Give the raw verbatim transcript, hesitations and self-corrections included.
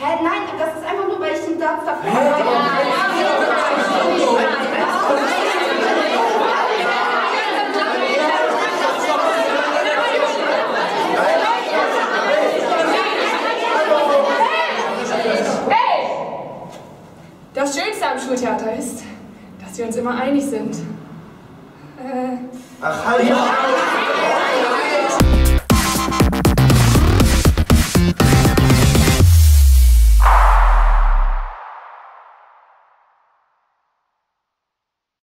Hä, nein, das ist einfach nur, weil ich den Satz davor Hä? habe. Hey! Das Schönste am Schultheater ist, dass wir uns immer einig sind. Äh... Ach, halt!